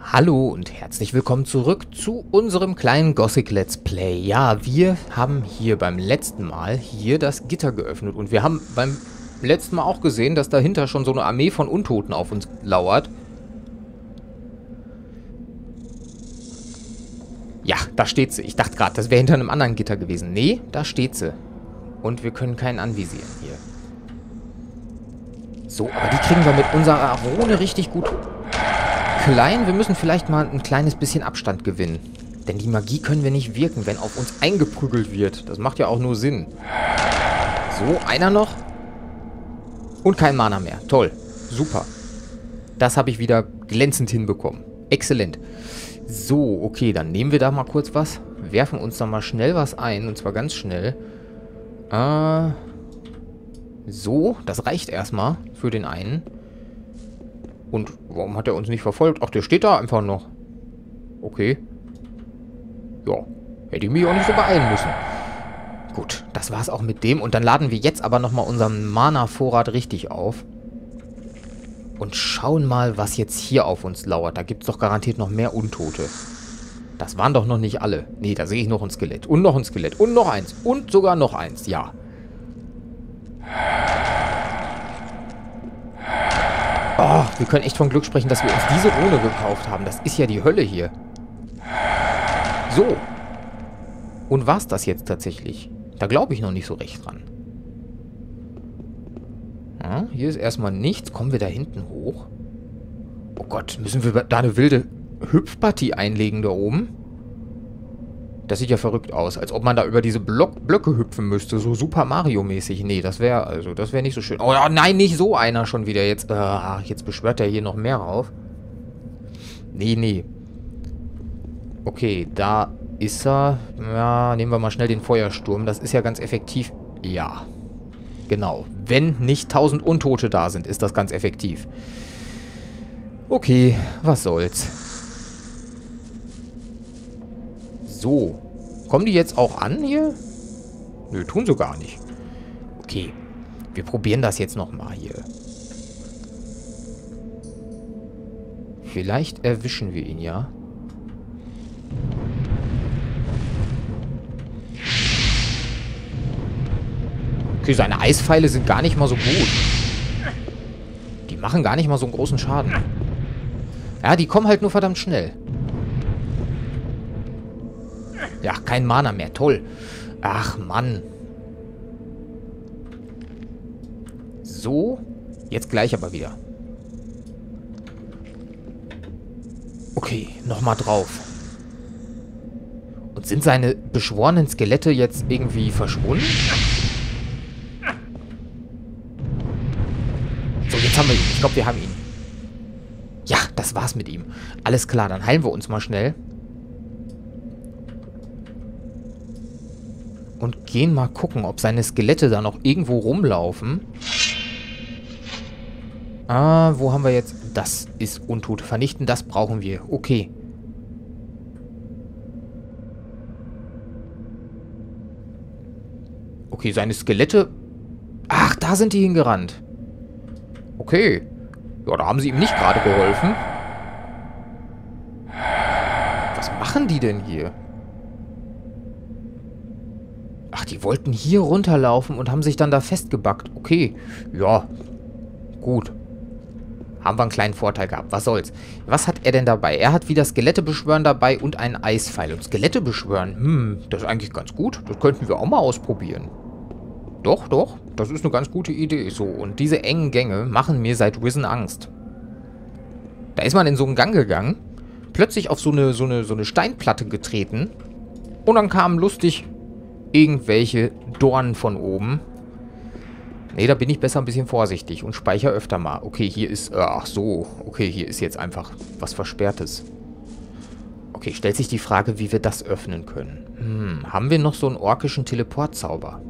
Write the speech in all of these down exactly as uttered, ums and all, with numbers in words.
Hallo und herzlich willkommen zurück zu unserem kleinen Gothic Let's Play. Ja, wir haben hier beim letzten Mal hier das Gitter geöffnet und wir haben beim letzten Mal auch gesehen, dass dahinter schon so eine Armee von Untoten auf uns lauert. Ja, da steht sie. Ich dachte gerade, das wäre hinter einem anderen Gitter gewesen. Nee, da steht sie. Und wir können keinen anvisieren hier. So, aber die kriegen wir mit unserer Rune richtig gut klein. Wir müssen vielleicht mal ein kleines bisschen Abstand gewinnen. Denn die Magie können wir nicht wirken, wenn auf uns eingeprügelt wird. Das macht ja auch nur Sinn. So, einer noch. Und kein Mana mehr. Toll. Super. Das habe ich wieder glänzend hinbekommen. Exzellent. So, okay, dann nehmen wir da mal kurz was. Werfen uns da mal schnell was ein. Und zwar ganz schnell. Äh, so, das reicht erstmal für den einen. Und warum hat er uns nicht verfolgt? Ach, der steht da einfach noch. Okay. Ja, hätte ich mich auch nicht so beeilen müssen. Gut, das war's auch mit dem. Und dann laden wir jetzt aber nochmal unseren Mana-Vorrat richtig auf. Und schauen mal, was jetzt hier auf uns lauert. Da gibt's doch garantiert noch mehr Untote. Das waren doch noch nicht alle. Nee, da sehe ich noch ein Skelett. Und noch ein Skelett. Und noch eins. Und sogar noch eins. Ja. Oh, wir können echt von Glück sprechen, dass wir uns diese Rune gekauft haben. Das ist ja die Hölle hier. So. Und war's das jetzt tatsächlich? Da glaube ich noch nicht so recht dran. Ja, hier ist erstmal nichts. Kommen wir da hinten hoch? Oh Gott, müssen wir da eine wilde Hüpfpartie einlegen da oben? Das sieht ja verrückt aus. Als ob man da über diese Block Blöcke hüpfen müsste. So Super Mario-mäßig. Nee, das wäre also, das wäre nicht so schön. Oh nein, nicht so einer schon wieder jetzt. Äh, jetzt beschwört er hier noch mehr rauf. Nee, nee. Okay, da ist er. Ja, nehmen wir mal schnell den Feuersturm. Das ist ja ganz effektiv. Ja. Genau. Wenn nicht tausend Untote da sind, ist das ganz effektiv. Okay, was soll's. So. Kommen die jetzt auch an hier? Nö, tun sie gar nicht. Okay. Wir probieren das jetzt nochmal hier. Vielleicht erwischen wir ihn ja. Okay, seine Eispfeile sind gar nicht mal so gut. Die machen gar nicht mal so einen großen Schaden. Ja, die kommen halt nur verdammt schnell. Ja, kein Mana mehr. Toll. Ach, Mann. So. Jetzt gleich aber wieder. Okay, nochmal drauf. Und sind seine beschworenen Skelette jetzt irgendwie verschwunden? So, jetzt haben wir ihn. Ich glaube, wir haben ihn. Ja, das war's mit ihm. Alles klar, dann heilen wir uns mal schnell. Und gehen mal gucken, ob seine Skelette da noch irgendwo rumlaufen. Ah, wo haben wir jetzt? Das ist Untote vernichten, das brauchen wir. Okay. Okay, seine Skelette... Ach, da sind die hingerannt. Okay. Ja, da haben sie ihm nicht gerade geholfen. Was machen die denn hier? Ach, die wollten hier runterlaufen und haben sich dann da festgebackt. Okay, ja, gut. Haben wir einen kleinen Vorteil gehabt. Was soll's? Was hat er denn dabei? Er hat wieder Skelette beschwören dabei und einen Eispfeil. Und Skelette beschwören, hm, das ist eigentlich ganz gut. Das könnten wir auch mal ausprobieren. Doch, doch, das ist eine ganz gute Idee. So, und diese engen Gänge machen mir seit Risen Angst. Da ist man in so einen Gang gegangen, plötzlich auf so eine, so eine, so eine Steinplatte getreten und dann kamen lustig irgendwelche Dornen von oben. Nee, da bin ich besser ein bisschen vorsichtig und speichere öfter mal. Okay, hier ist... Äh, ach so. Okay, hier ist jetzt einfach was Versperrtes. Okay, stellt sich die Frage, wie wir das öffnen können. Hm, haben wir noch so einen orkischen Teleportzauber?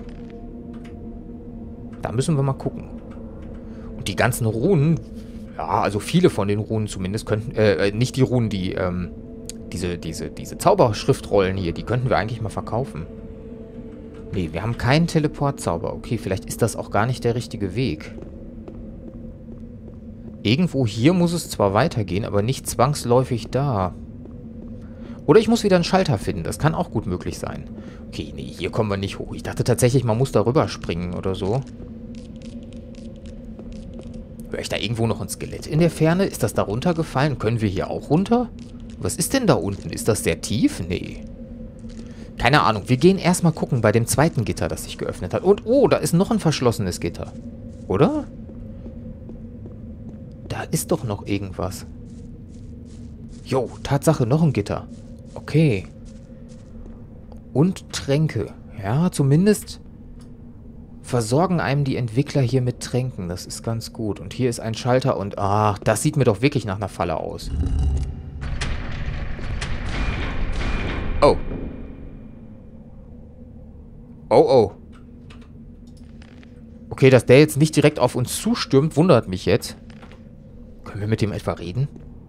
Da müssen wir mal gucken. Und die ganzen Runen... Ja, also viele von den Runen zumindest könnten... Äh, nicht die Runen, die... Ähm, diese, diese, diese Zauberschriftrollen hier, die könnten wir eigentlich mal verkaufen. Nee, wir haben keinen Teleportzauber. Okay, vielleicht ist das auch gar nicht der richtige Weg. Irgendwo hier muss es zwar weitergehen, aber nicht zwangsläufig da. Oder ich muss wieder einen Schalter finden. Das kann auch gut möglich sein. Okay, nee, hier kommen wir nicht hoch. Ich dachte tatsächlich, man muss da rüberspringen oder so. Höre ich da irgendwo noch ein Skelett in der Ferne? Ist das da runtergefallen? Können wir hier auch runter? Was ist denn da unten? Ist das sehr tief? Nee. Keine Ahnung. Wir gehen erstmal gucken bei dem zweiten Gitter, das sich geöffnet hat. Und, oh, da ist noch ein verschlossenes Gitter. Oder? Da ist doch noch irgendwas. Jo, Tatsache, noch ein Gitter. Okay. Und Tränke. Ja, zumindest versorgen einem die Entwickler hier mit Tränken. Das ist ganz gut. Und hier ist ein Schalter und... Ach, das sieht mir doch wirklich nach einer Falle aus. Oh. Oh, oh. Okay, dass der jetzt nicht direkt auf uns zustürmt, wundert mich jetzt. Können wir mit dem etwa reden?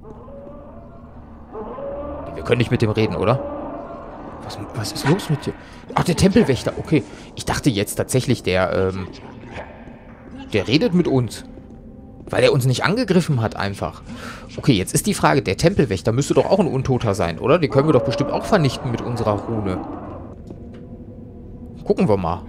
Wir können nicht mit dem reden, oder? Was, was ist los mit dir? Ach, der Tempelwächter. Okay. Ich dachte jetzt tatsächlich, der, ähm... der redet mit uns. Weil er uns nicht angegriffen hat, einfach. Okay, jetzt ist die Frage, der Tempelwächter müsste doch auch ein Untoter sein, oder? Den können wir doch bestimmt auch vernichten mit unserer Rune. Gucken wir mal.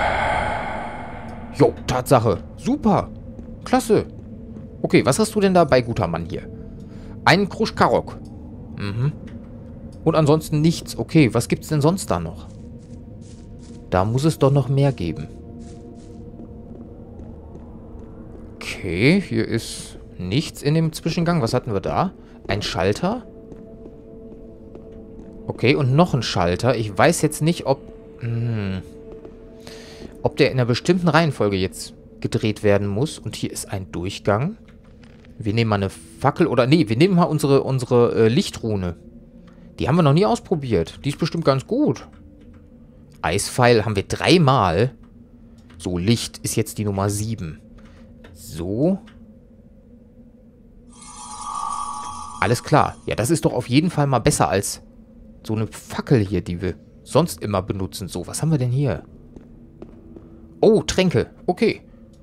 Jo, Tatsache. Super. Klasse. Okay, was hast du denn dabei, guter Mann hier? Einen Kruschkarok. Mhm. Und ansonsten nichts. Okay, was gibt's denn sonst da noch? Da muss es doch noch mehr geben. Okay, hier ist nichts in dem Zwischengang. Was hatten wir da? Ein Schalter? Okay, und noch ein Schalter. Ich weiß jetzt nicht, ob... Hm, ob der in einer bestimmten Reihenfolge jetzt gedreht werden muss. Und hier ist ein Durchgang. Wir nehmen mal eine Fackel oder... Nee, wir nehmen mal unsere, unsere äh, Lichtrune. Die haben wir noch nie ausprobiert. Die ist bestimmt ganz gut. Eispfeil haben wir dreimal. So, Licht ist jetzt die Nummer sieben. So. Alles klar. Ja, das ist doch auf jeden Fall mal besser als so eine Fackel hier, die wir sonst immer benutzen. So, was haben wir denn hier? Oh, Tränke. Okay.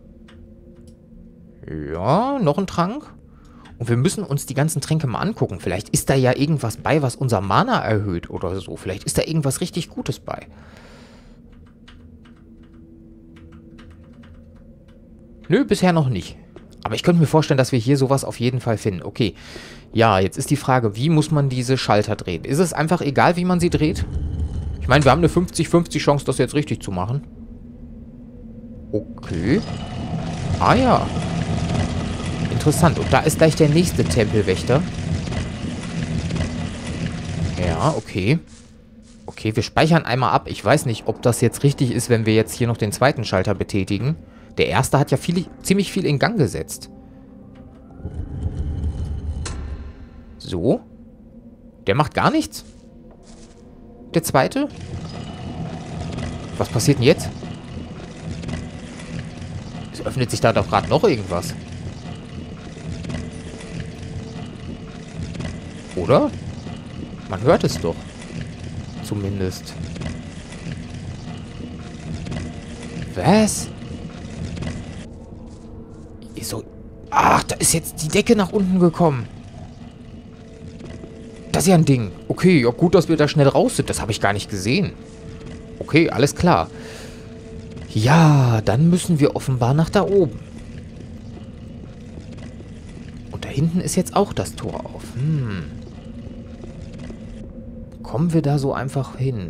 Ja, noch ein Trank. Und wir müssen uns die ganzen Tränke mal angucken. Vielleicht ist da ja irgendwas bei, was unser Mana erhöht oder so. Vielleicht ist da irgendwas richtig Gutes bei. Nö, bisher noch nicht. Aber ich könnte mir vorstellen, dass wir hier sowas auf jeden Fall finden. Okay. Ja, jetzt ist die Frage, wie muss man diese Schalter drehen? Ist es einfach egal, wie man sie dreht? Ich meine, wir haben eine fünfzig fünfzig Chance, das jetzt richtig zu machen. Okay. Ah ja. Interessant. Und da ist gleich der nächste Tempelwächter. Ja, okay. Okay, wir speichern einmal ab. Ich weiß nicht, ob das jetzt richtig ist, wenn wir jetzt hier noch den zweiten Schalter betätigen. Der erste hat ja viel, ziemlich viel in Gang gesetzt. So. Der macht gar nichts. Der zweite? Was passiert denn jetzt? Es öffnet sich da doch gerade noch irgendwas. Oder? Man hört es doch. Zumindest. Was? So. Ach, da ist jetzt die Decke nach unten gekommen. Das ist ja ein Ding. Okay, ja gut, dass wir da schnell raus sind. Das habe ich gar nicht gesehen. Okay, alles klar. Ja, dann müssen wir offenbar nach da oben. Und da hinten ist jetzt auch das Tor auf. Hm. Kommen wir da so einfach hin?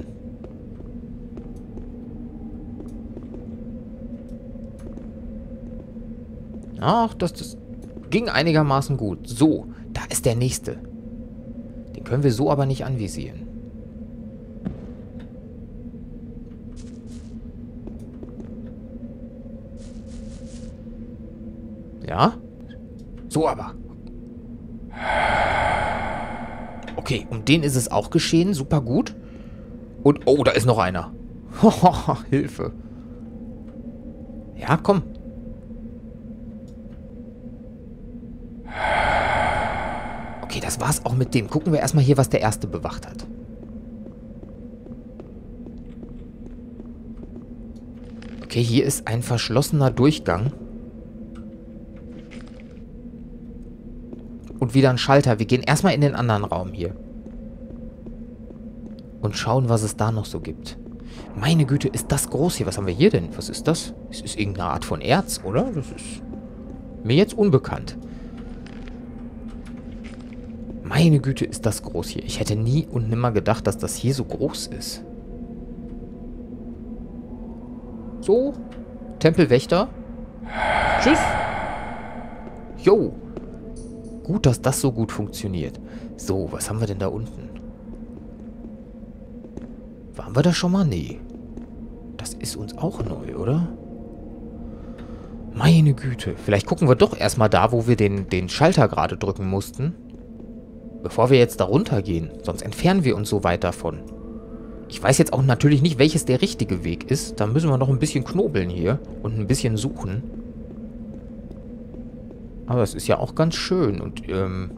Ach, das, das ging einigermaßen gut. So, da ist der nächste. Den können wir so aber nicht anvisieren. Ja? So aber. Okay, um den ist es auch geschehen. Super gut. Und, oh, da ist noch einer. Hilfe. Ja, komm. Okay, das war's auch mit dem. Gucken wir erstmal hier, was der erste bewacht hat. Okay, hier ist ein verschlossener Durchgang. Und wieder ein Schalter. Wir gehen erstmal in den anderen Raum hier. Und schauen, was es da noch so gibt. Meine Güte, ist das groß hier. Was haben wir hier denn? Was ist das? Es ist irgendeine Art von Erz, oder? Das ist mir jetzt unbekannt. Meine Güte, ist das groß hier. Ich hätte nie und nimmer gedacht, dass das hier so groß ist. So. Tempelwächter. Tschüss. Jo. Gut, dass das so gut funktioniert. So, was haben wir denn da unten? Waren wir da schon mal? Nee. Das ist uns auch neu, oder? Meine Güte. Vielleicht gucken wir doch erstmal da, wo wir den, den Schalter gerade drücken mussten. Bevor wir jetzt da runtergehen. Sonst entfernen wir uns so weit davon. Ich weiß jetzt auch natürlich nicht, welches der richtige Weg ist. Da müssen wir noch ein bisschen knobeln hier. Und ein bisschen suchen. Aber es ist ja auch ganz schön. Und, ähm...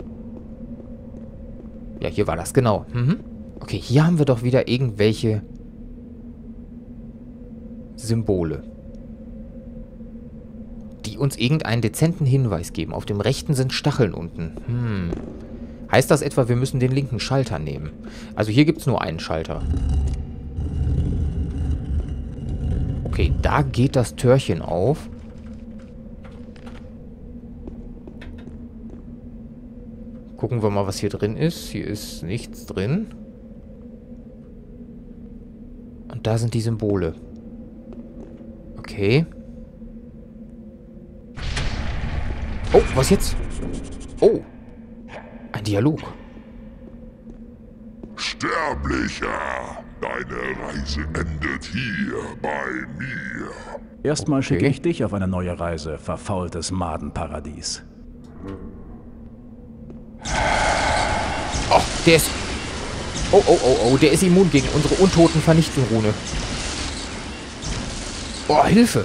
ja, hier war das, genau. Mhm. Okay, hier haben wir doch wieder irgendwelche Symbole, die uns irgendeinen dezenten Hinweis geben. Auf dem rechten sind Stacheln unten. Hm. Heißt das etwa, wir müssen den linken Schalter nehmen? Also hier gibt es nur einen Schalter. Okay, da geht das Türchen auf. Gucken wir mal, was hier drin ist. Hier ist nichts drin. Und da sind die Symbole. Okay. Oh, was jetzt? Oh. Ein Dialog. Sterblicher, deine Reise endet hier bei mir. Erstmal Okay. schicke ich dich auf eine neue Reise, verfaultes Madenparadies. Oh, der ist... Oh, oh, oh, oh, der ist immun gegen unsere untoten Vernichtenrune. Oh, Hilfe.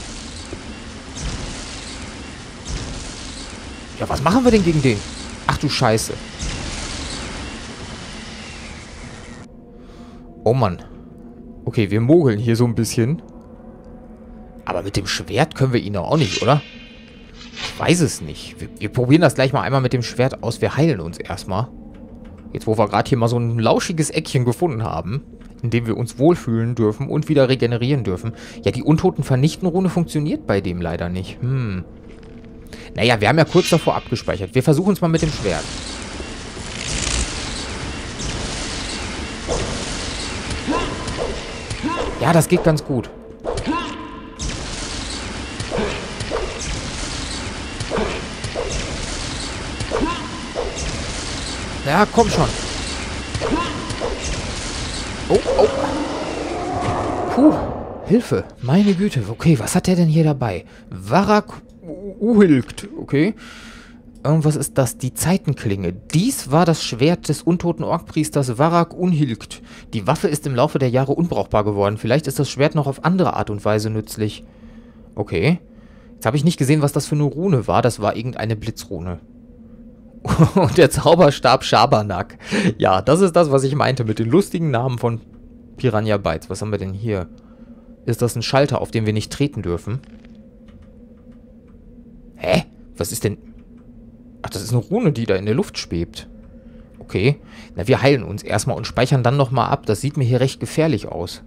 Ja, was machen wir denn gegen den? Ach du Scheiße. Oh Mann. Okay, wir mogeln hier so ein bisschen. Aber mit dem Schwert können wir ihn doch auch nicht, oder? Ich weiß es nicht. Wir, wir probieren das gleich mal einmal mit dem Schwert aus. Wir heilen uns erstmal. Jetzt, wo wir gerade hier mal so ein lauschiges Eckchen gefunden haben, in dem wir uns wohlfühlen dürfen und wieder regenerieren dürfen. Ja, die Untoten-Vernichten-Rune funktioniert bei dem leider nicht. Hm. Naja, wir haben ja kurz davor abgespeichert. Wir versuchen es mal mit dem Schwert. Ja, das geht ganz gut. Ja, komm schon. Oh, oh. Puh, Hilfe. Meine Güte. Okay, was hat der denn hier dabei? Varag Uhilgt. Okay. Irgendwas ist das. Die Zeitenklinge. Dies war das Schwert des untoten Orkpriesters Varag Unhilgt. Die Waffe ist im Laufe der Jahre unbrauchbar geworden. Vielleicht ist das Schwert noch auf andere Art und Weise nützlich. Okay. Jetzt habe ich nicht gesehen, was das für eine Rune war. Das war irgendeine Blitzrune. Und der Zauberstab Schabernack. Ja, das ist das, was ich meinte mit den lustigen Namen von Piranha Bytes. Was haben wir denn hier? Ist das ein Schalter, auf den wir nicht treten dürfen? Hä? Was ist denn... Ach, das ist eine Rune, die da in der Luft schwebt. Okay. Na, wir heilen uns erstmal und speichern dann nochmal ab. Das sieht mir hier recht gefährlich aus.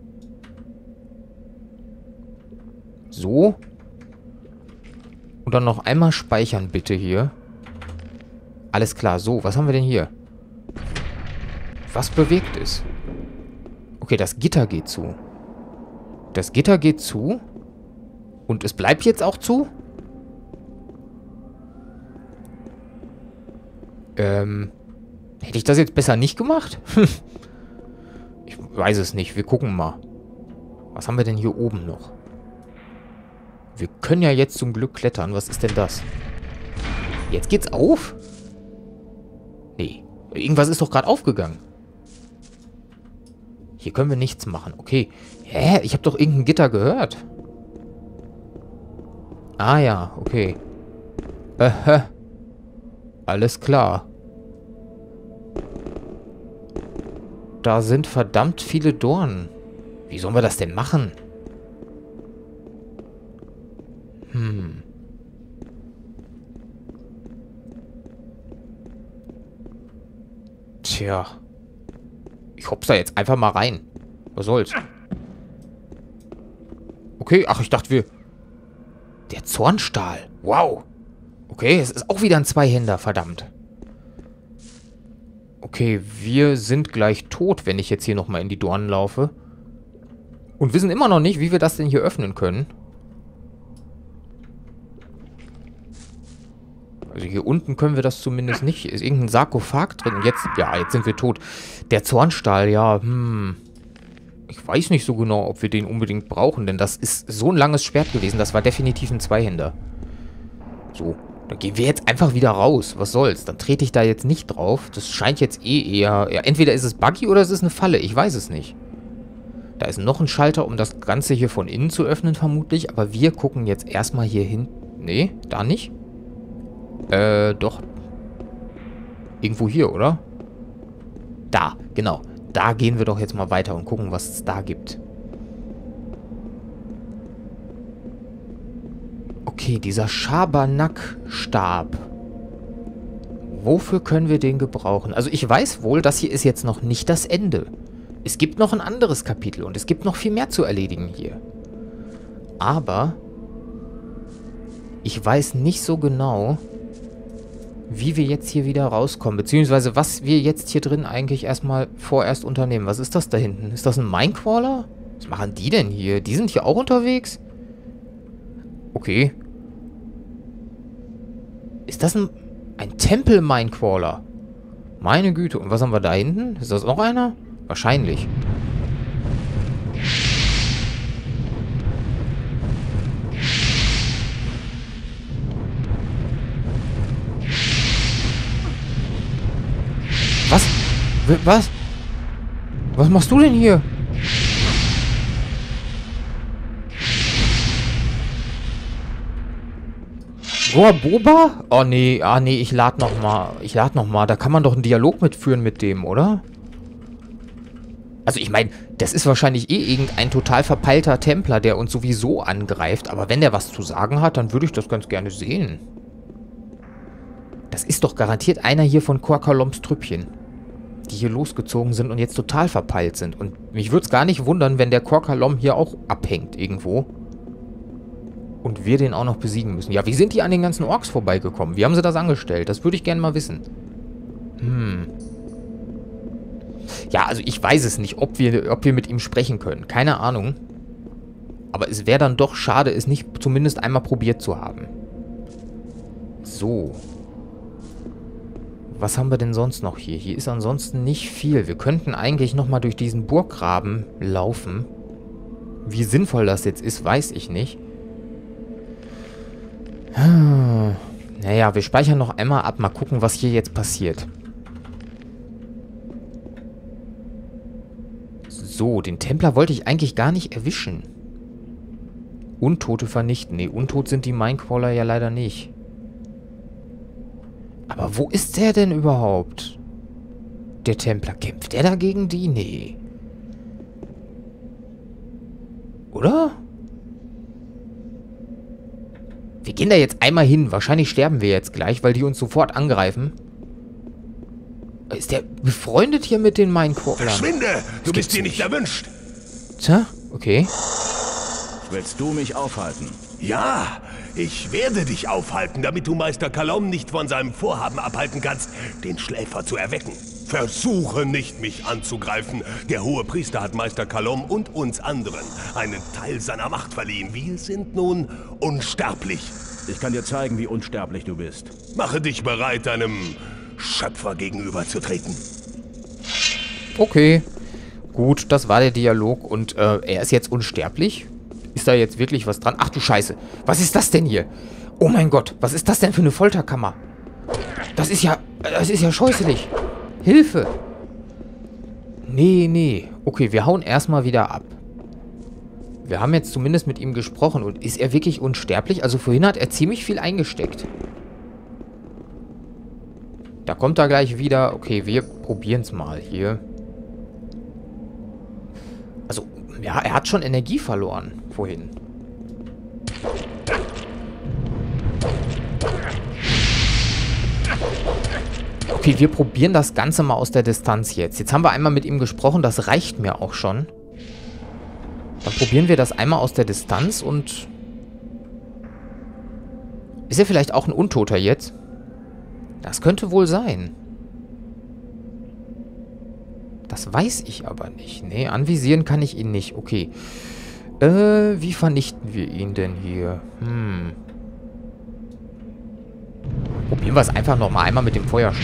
So. Und dann noch einmal speichern, bitte, hier. Alles klar, so, was haben wir denn hier? Was bewegt ist? Okay, das Gitter geht zu. Das Gitter geht zu. Und es bleibt jetzt auch zu? Ähm, hätte ich das jetzt besser nicht gemacht? Ich weiß es nicht, wir gucken mal. Was haben wir denn hier oben noch? Wir können ja jetzt zum Glück klettern. Was ist denn das? Jetzt geht's auf? Nee. Irgendwas ist doch gerade aufgegangen. Hier können wir nichts machen. Okay. Hä? Ich habe doch irgendein Gitter gehört. Ah ja, okay. Äh, alles klar. Da sind verdammt viele Dornen. Wie sollen wir das denn machen? Hm. Tja. Ich hopp's da jetzt einfach mal rein. Was soll's? Okay, ach, ich dachte wir... Der Zornstahl. Wow. Okay, es ist auch wieder ein Zweihänder, verdammt. Okay, wir sind gleich tot, wenn ich jetzt hier nochmal in die Dornen laufe. Und wissen immer noch nicht, wie wir das denn hier öffnen können. Also hier unten können wir das zumindest nicht. Ist irgendein Sarkophag drin. Jetzt, ja, jetzt sind wir tot. Der Zornstahl, ja, hm... Ich weiß nicht so genau, ob wir den unbedingt brauchen, denn das ist so ein langes Schwert gewesen. Das war definitiv ein Zweihänder. So, dann gehen wir jetzt einfach wieder raus. Was soll's? Dann trete ich da jetzt nicht drauf. Das scheint jetzt eh eher... Ja, entweder ist es buggy oder es ist eine Falle. Ich weiß es nicht. Da ist noch ein Schalter, um das Ganze hier von innen zu öffnen, vermutlich. Aber wir gucken jetzt erstmal hier hin. Nee, da nicht. Äh, doch. Irgendwo hier, oder? Da, genau. Da gehen wir doch jetzt mal weiter und gucken, was es da gibt. Okay, dieser Schabernack-Stab. Wofür können wir den gebrauchen? Also ich weiß wohl, das hier ist jetzt noch nicht das Ende. Es gibt noch ein anderes Kapitel und es gibt noch viel mehr zu erledigen hier. Aber ich weiß nicht so genau, wie wir jetzt hier wieder rauskommen, beziehungsweise was wir jetzt hier drin eigentlich erstmal vorerst unternehmen. Was ist das da hinten? Ist das ein Minecrawler? Was machen die denn hier? Die sind hier auch unterwegs? Okay. Ist das ein, ein Tempel-Minecrawler? Meine Güte. Und was haben wir da hinten? Ist das noch einer? Wahrscheinlich. Was? Was? Was machst du denn hier? Goa Boba? Oh nee, ah nee, ich lade noch mal. Ich lade noch mal. Da kann man doch einen Dialog mitführen mit dem, oder? Also ich meine, das ist wahrscheinlich eh irgendein total verpeilter Templer, der uns sowieso angreift. Aber wenn der was zu sagen hat, dann würde ich das ganz gerne sehen. Das ist doch garantiert einer hier von Korkaloms Trüppchen, die hier losgezogen sind und jetzt total verpeilt sind. Und mich würde es gar nicht wundern, wenn der Korkalom hier auch abhängt irgendwo. Und wir den auch noch besiegen müssen. Ja, wie sind die an den ganzen Orks vorbeigekommen? Wie haben sie das angestellt? Das würde ich gerne mal wissen. Hm. Ja, also ich weiß es nicht, ob wir, ob wir mit ihm sprechen können. Keine Ahnung. Aber es wäre dann doch schade, es nicht zumindest einmal probiert zu haben. So. Was haben wir denn sonst noch hier? Hier ist ansonsten nicht viel. Wir könnten eigentlich nochmal durch diesen Burggraben laufen. Wie sinnvoll das jetzt ist, weiß ich nicht. Naja, wir speichern noch einmal ab. Mal gucken, was hier jetzt passiert. So, den Templer wollte ich eigentlich gar nicht erwischen. Untote vernichten. Nee, untot sind die Minecrawler ja leider nicht. Aber wo ist der denn überhaupt? Der Templer. Kämpft der dagegen die? Nee. Oder? Wir gehen da jetzt einmal hin. Wahrscheinlich sterben wir jetzt gleich, weil die uns sofort angreifen. Ist der befreundet hier mit den Minecrawlern? Verschwinde! Du bist hier nicht erwünscht. Tja, okay. Willst du mich aufhalten? Ja, ich werde dich aufhalten, damit du Meister Kalom nicht von seinem Vorhaben abhalten kannst, den Schläfer zu erwecken. Versuche nicht, mich anzugreifen. Der hohe Priester hat Meister Kalom und uns anderen einen Teil seiner Macht verliehen. Wir sind nun unsterblich. Ich kann dir zeigen, wie unsterblich du bist. Mache dich bereit, deinem Schöpfer gegenüberzutreten. Okay. Gut, das war der Dialog. Und äh, er ist jetzt unsterblich? Ist da jetzt wirklich was dran? Ach du Scheiße. Was ist das denn hier? Oh mein Gott, was ist das denn für eine Folterkammer? Das ist ja... Das ist ja scheußlich. Hilfe. Nee, nee. Okay, wir hauen erstmal wieder ab. Wir haben jetzt zumindest mit ihm gesprochen. Und ist er wirklich unsterblich? Also vorhin hat er ziemlich viel eingesteckt. Da kommt er gleich wieder. Okay, wir probieren es mal hier. Also, ja, er hat schon Energie verloren vorhin. Okay, wir probieren das Ganze mal aus der Distanz jetzt. Jetzt haben wir einmal mit ihm gesprochen, das reicht mir auch schon. Dann probieren wir das einmal aus der Distanz und... Ist er vielleicht auch ein Untoter jetzt? Das könnte wohl sein. Das weiß ich aber nicht. Nee, anvisieren kann ich ihn nicht. Okay. Äh, wie vernichten wir ihn denn hier? Hm. Probieren wir es einfach nochmal einmal mit dem Feuersturm.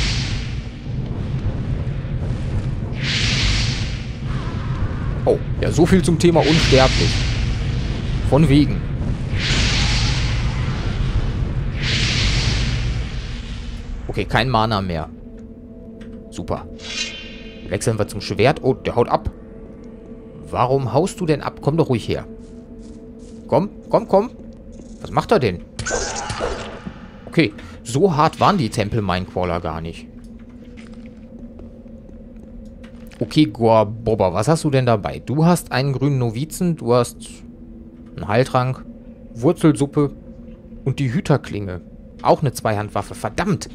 Oh, ja, so viel zum Thema unsterblich. Von wegen. Okay, kein Mana mehr. Super. Wechseln wir zum Schwert. Oh, der haut ab. Warum haust du denn ab? Komm doch ruhig her. Komm, komm, komm. Was macht er denn? Okay, so hart waren die Tempel-Minecrawler gar nicht. Okay, Gorboba, was hast du denn dabei? Du hast einen grünen Novizen, du hast einen Heiltrank, Wurzelsuppe und die Hüterklinge. Auch eine Zweihandwaffe. Verdammt!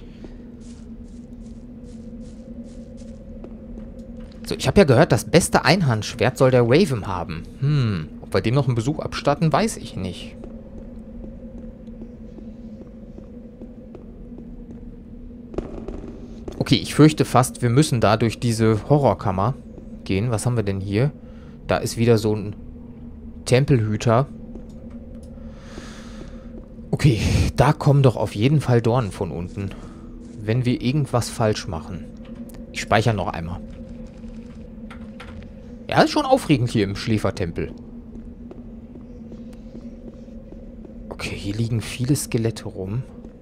So, ich habe ja gehört, das beste Einhandschwert soll der Raven haben. Hm, ob wir dem noch einen Besuch abstatten, weiß ich nicht. Okay, ich fürchte fast, wir müssen da durch diese Horrorkammer gehen. Was haben wir denn hier? Da ist wieder so ein Tempelhüter. Okay, da kommen doch auf jeden Fall Dornen von unten. Wenn wir irgendwas falsch machen. Ich speichere noch einmal. Ja, ist schon aufregend hier im Schläfertempel. Okay, hier liegen viele Skelette rum.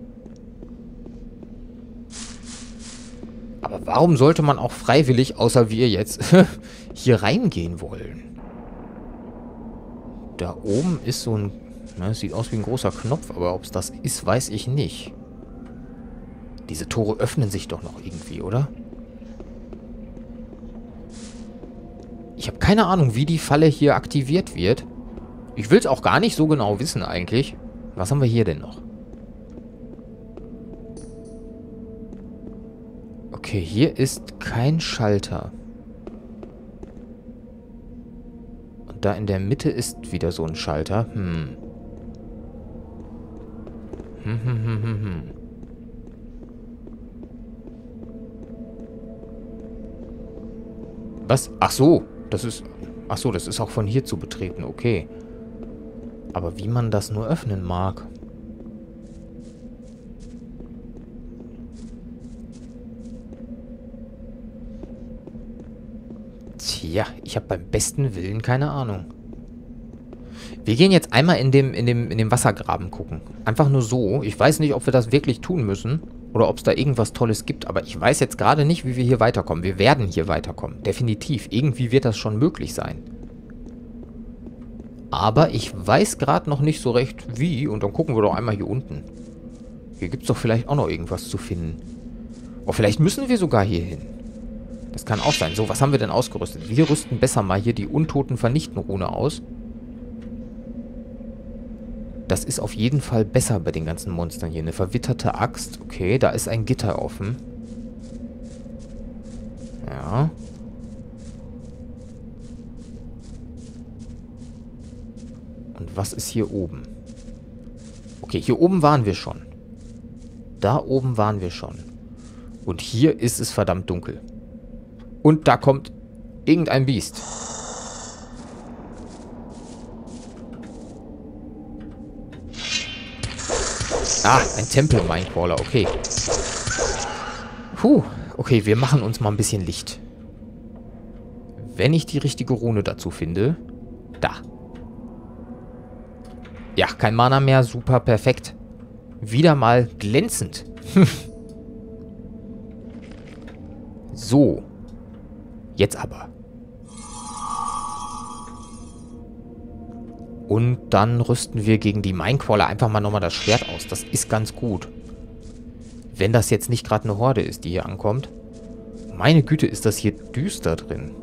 Aber warum sollte man auch freiwillig, außer wir jetzt, hier reingehen wollen? Da oben ist so ein... Ne, sieht aus wie ein großer Knopf, aber ob es das ist, weiß ich nicht. Diese Tore öffnen sich doch noch irgendwie, oder? Ich habe keine Ahnung, wie die Falle hier aktiviert wird. Ich will es auch gar nicht so genau wissen eigentlich. Was haben wir hier denn noch? Okay, hier ist kein Schalter. Und da in der Mitte ist wieder so ein Schalter. Hm. Hm, hm, hm, hm, hm. Was? Ach so, das ist... Ach so, das ist auch von hier zu betreten, okay. Aber wie man das nur öffnen mag... Tja, ich habe beim besten Willen keine Ahnung. Wir gehen jetzt einmal in dem, in dem, in dem Wassergraben gucken. Einfach nur so. Ich weiß nicht, ob wir das wirklich tun müssen. Oder ob es da irgendwas Tolles gibt. Aber ich weiß jetzt gerade nicht, wie wir hier weiterkommen. Wir werden hier weiterkommen. Definitiv. Irgendwie wird das schon möglich sein. Aber ich weiß gerade noch nicht so recht, wie. Und dann gucken wir doch einmal hier unten. Hier gibt es doch vielleicht auch noch irgendwas zu finden. Oh, vielleicht müssen wir sogar hier hin. Das kann auch sein. So, was haben wir denn ausgerüstet? Wir rüsten besser mal hier die Untoten-Vernichten-Rune aus. Das ist auf jeden Fall besser bei den ganzen Monstern hier. Eine verwitterte Axt. Okay, da ist ein Gitter offen. Ja. Und was ist hier oben? Okay, hier oben waren wir schon. Da oben waren wir schon. Und hier ist es verdammt dunkel. Und da kommt irgendein Biest. Ah, ein Tempel-Minecrawler, okay. Puh, okay, wir machen uns mal ein bisschen Licht. Wenn ich die richtige Rune dazu finde. Da. Ja, kein Mana mehr, super, perfekt. Wieder mal glänzend. So. Jetzt aber. Und dann rüsten wir gegen die Minecrawler einfach mal nochmal das Schwert aus. Das ist ganz gut. Wenn das jetzt nicht gerade eine Horde ist, die hier ankommt. Meine Güte, ist das hier düster drin.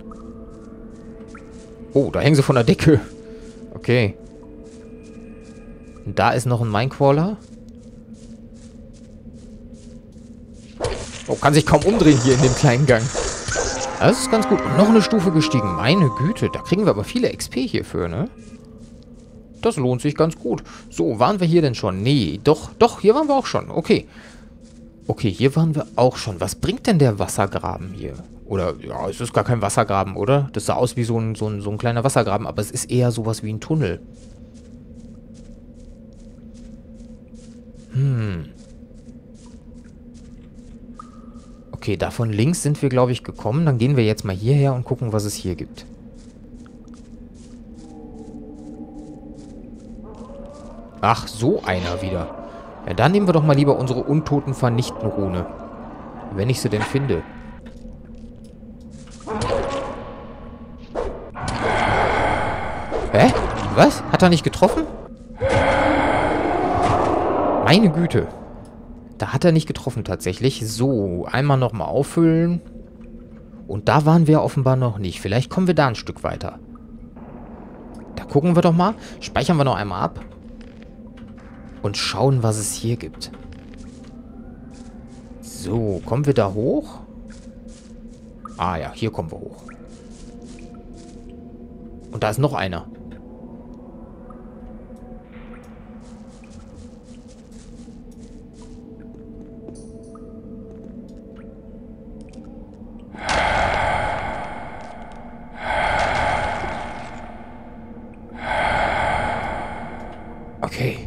Oh, da hängen sie von der Decke. Okay. Und da ist noch ein Minecrawler. Oh, kann sich kaum umdrehen hier in dem kleinen Gang. Das ist ganz gut. Und noch eine Stufe gestiegen. Meine Güte, da kriegen wir aber viele X P hierfür, ne? Das lohnt sich ganz gut. So, waren wir hier denn schon? Nee, doch, doch, hier waren wir auch schon. Okay. Okay, hier waren wir auch schon. Was bringt denn der Wassergraben hier? Oder, ja, es ist gar kein Wassergraben, oder? Das sah aus wie so ein, so ein, so ein kleiner Wassergraben, aber es ist eher sowas wie ein Tunnel. Hm. Okay, da von links sind wir, glaube ich, gekommen. Dann gehen wir jetzt mal hierher und gucken, was es hier gibt. Ach, so einer wieder. Ja, dann nehmen wir doch mal lieber unsere Untoten-Vernichten-Rune. Wenn ich sie denn finde. Hä? Was? Hat er nicht getroffen? Meine Güte. Da hat er nicht getroffen tatsächlich. So, einmal nochmal auffüllen. Und da waren wir offenbar noch nicht. Vielleicht kommen wir da ein Stück weiter. Da gucken wir doch mal. Speichern wir noch einmal ab. Und schauen, was es hier gibt. So, kommen wir da hoch? Ah ja, hier kommen wir hoch. Und da ist noch einer. Okay.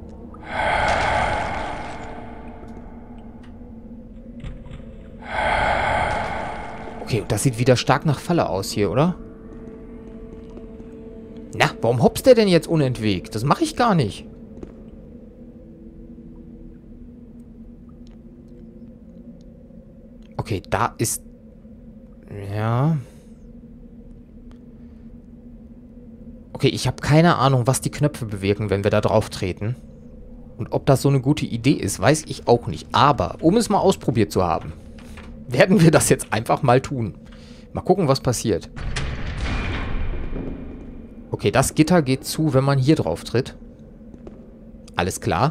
Okay, das sieht wieder stark nach Falle aus hier, oder? Na, warum hopst der denn jetzt unentwegt? Das mache ich gar nicht. Okay, da ist... Ja... Okay, ich habe keine Ahnung, was die Knöpfe bewirken, wenn wir da drauf treten. Und ob das so eine gute Idee ist, weiß ich auch nicht. Aber, um es mal ausprobiert zu haben, werden wir das jetzt einfach mal tun. Mal gucken, was passiert. Okay, das Gitter geht zu, wenn man hier drauf tritt. Alles klar.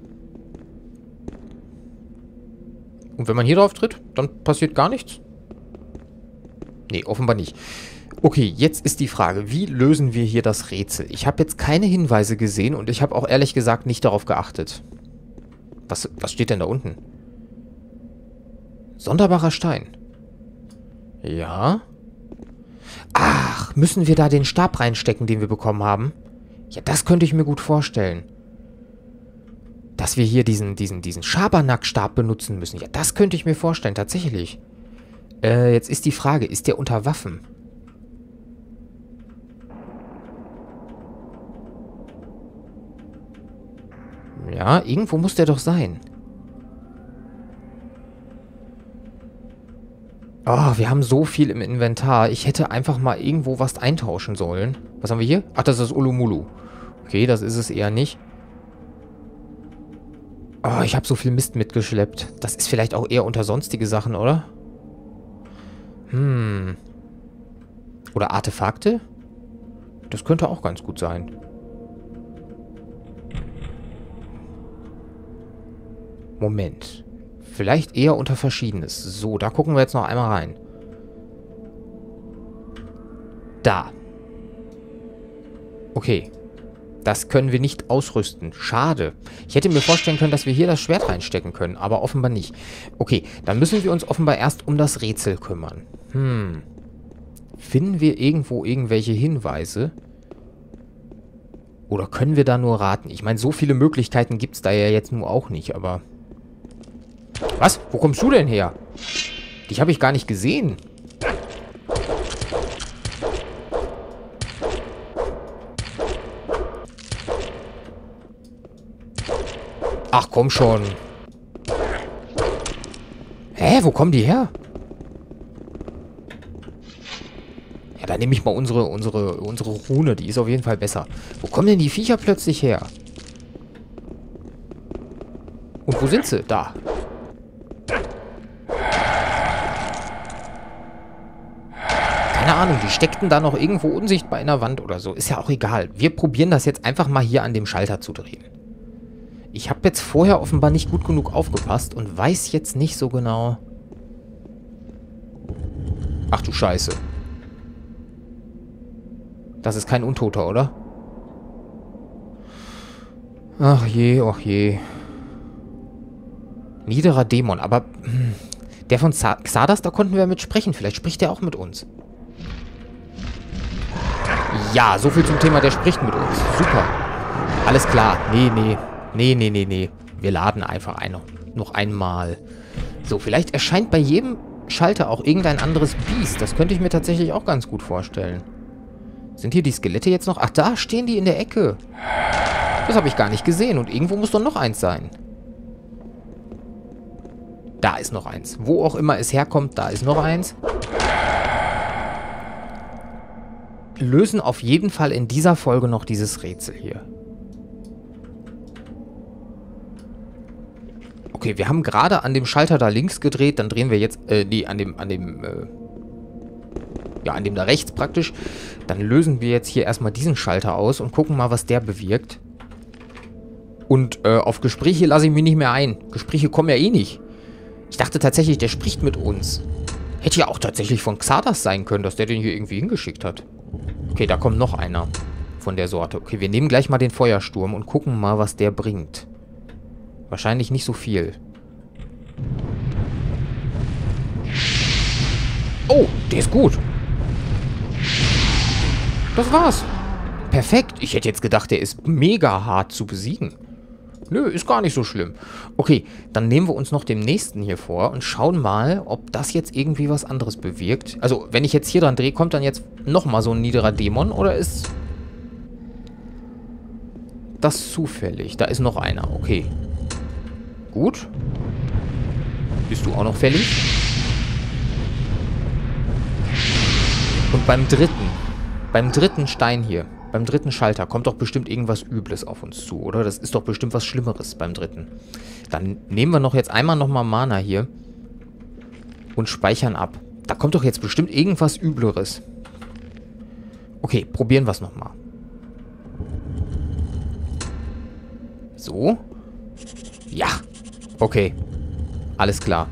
Und wenn man hier drauf tritt, dann passiert gar nichts? Nee, offenbar nicht. Okay, jetzt ist die Frage, wie lösen wir hier das Rätsel? Ich habe jetzt keine Hinweise gesehen und ich habe auch ehrlich gesagt nicht darauf geachtet. Was, was steht denn da unten? Sonderbarer Stein. Ja. Ach, müssen wir da den Stab reinstecken, den wir bekommen haben? Ja, das könnte ich mir gut vorstellen. Dass wir hier diesen, diesen, diesen Schabernack-Stab benutzen müssen. Ja, das könnte ich mir vorstellen, tatsächlich. Äh, jetzt ist die Frage, ist der unter Waffen? Ja, irgendwo muss der doch sein. Oh, wir haben so viel im Inventar. Ich hätte einfach mal irgendwo was eintauschen sollen. Was haben wir hier? Ach, das ist Ulumulu. Okay, das ist es eher nicht. Oh, ich habe so viel Mist mitgeschleppt. Das ist vielleicht auch eher unter sonstige Sachen, oder? Hm. Oder Artefakte? Das könnte auch ganz gut sein. Moment. Vielleicht eher unter Verschiedenes. So, da gucken wir jetzt noch einmal rein. Da. Okay. Das können wir nicht ausrüsten. Schade. Ich hätte mir vorstellen können, dass wir hier das Schwert reinstecken können, aber offenbar nicht. Okay, dann müssen wir uns offenbar erst um das Rätsel kümmern. Hm. Finden wir irgendwo irgendwelche Hinweise? Oder können wir da nur raten? Ich meine, so viele Möglichkeiten gibt es da ja jetzt nur auch nicht, aber... Was? Wo kommst du denn her? Dich habe ich gar nicht gesehen. Ach, komm schon. Hä, wo kommen die her? Ja, dann nehme ich mal unsere, unsere, unsere Rune. Die ist auf jeden Fall besser. Wo kommen denn die Viecher plötzlich her? Und wo sind sie? Da. Keine Ahnung, die steckten da noch irgendwo unsichtbar in der Wand oder so. Ist ja auch egal. Wir probieren das jetzt einfach mal hier an dem Schalter zu drehen. Ich habe jetzt vorher offenbar nicht gut genug aufgepasst und weiß jetzt nicht so genau... Ach du Scheiße. Das ist kein Untoter, oder? Ach je, ach je. Niederer Dämon, aber hm, der von Xardas, da konnten wir mit sprechen. Vielleicht spricht der auch mit uns. Ja, so viel zum Thema, der spricht mit uns. Super. Alles klar. Nee, nee. Nee, nee, nee, nee. Wir laden einfach ein, noch einmal. So, vielleicht erscheint bei jedem Schalter auch irgendein anderes Biest. Das könnte ich mir tatsächlich auch ganz gut vorstellen. Sind hier die Skelette jetzt noch? Ach, da stehen die in der Ecke. Das habe ich gar nicht gesehen. Und irgendwo muss doch noch eins sein. Da ist noch eins. Wo auch immer es herkommt, da ist noch eins. Lösen auf jeden Fall in dieser Folge noch dieses Rätsel hier. Okay, wir haben gerade an dem Schalter da links gedreht, dann drehen wir jetzt, äh, nee, an dem, an dem, äh, ja, an dem da rechts praktisch. Dann lösen wir jetzt hier erstmal diesen Schalter aus und gucken mal, was der bewirkt. Und äh, auf Gespräche lasse ich mich nicht mehr ein. Gespräche kommen ja eh nicht. Ich dachte tatsächlich, der spricht mit uns. Hätte ja auch tatsächlich von Xardas sein können, dass der den hier irgendwie hingeschickt hat. Okay, da kommt noch einer von der Sorte. Okay, wir nehmen gleich mal den Feuersturm und gucken mal, was der bringt. Wahrscheinlich nicht so viel. Oh, der ist gut. Das war's. Perfekt. Ich hätte jetzt gedacht, der ist mega hart zu besiegen. Nö, ist gar nicht so schlimm. Okay, dann nehmen wir uns noch den nächsten hier vor und schauen mal, ob das jetzt irgendwie was anderes bewirkt. Also, wenn ich jetzt hier dran drehe, kommt dann jetzt nochmal so ein niederer Dämon oder ist das zufällig? Da ist noch einer, okay. Gut. Bist du auch noch fällig? Und beim dritten, beim dritten Stein hier, beim dritten Schalter, kommt doch bestimmt irgendwas Übles auf uns zu, oder? Das ist doch bestimmt was Schlimmeres beim dritten. Dann nehmen wir noch jetzt einmal nochmal Mana hier und speichern ab. Da kommt doch jetzt bestimmt irgendwas Übleres. Okay, probieren wir es nochmal. So. Ja. Okay. Alles klar.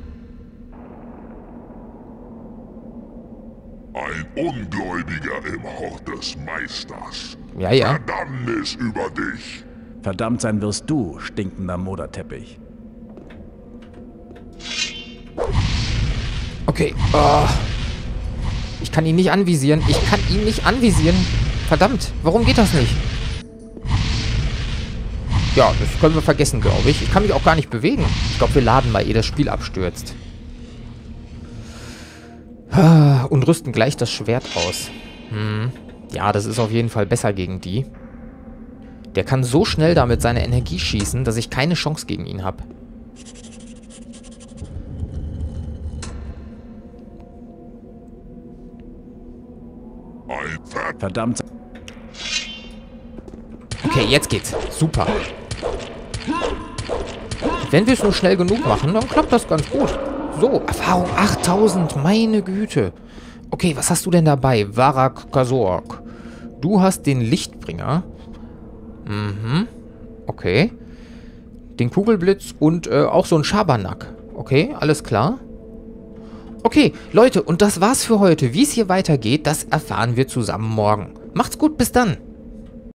Ein Ungläubiger im Hort des Meisters. Ja, ja. Verdammnis über dich. Verdammt sein wirst du, stinkender Moderteppich. Okay. Oh. Ich kann ihn nicht anvisieren. Ich kann ihn nicht anvisieren. Verdammt. Warum geht das nicht? Ja, das können wir vergessen, glaube ich. Ich kann mich auch gar nicht bewegen. Ich glaube, wir laden mal, ehe das Spiel abstürzt. Und rüsten gleich das Schwert aus. Hm. Ja, das ist auf jeden Fall besser gegen die. Der kann so schnell damit seine Energie schießen, dass ich keine Chance gegen ihn habe. Verdammt. Okay, jetzt geht's. Super. Wenn wir es nur schnell genug machen, dann klappt das ganz gut. So, Erfahrung achttausend, meine Güte. Okay, was hast du denn dabei? Varak Kazork. Du hast den Lichtbringer. Mhm. Okay. Den Kugelblitz und äh, auch so ein Schabernack. Okay, alles klar. Okay, Leute, und das war's für heute. Wie es hier weitergeht, das erfahren wir zusammen morgen. Macht's gut, bis dann.